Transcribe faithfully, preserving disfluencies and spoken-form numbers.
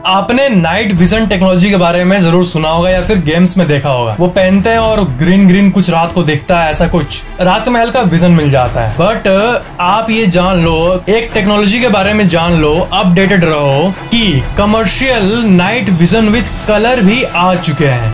आपने night vision technology के बारे में जरूर सुना होगा या फिर गेम्स में देखा होगा। वो पहनते हैं और ग्रीन ग्रीन कुछ रात को दिखता है, ऐसा कुछ रात में हल्का विजन मिल जाता है। बट आप ये जान लो, एक टेक्नोलॉजी के बारे में जान लो, अपडेटेड रहो कि commercial night vision with colour भी आ चुके हैं।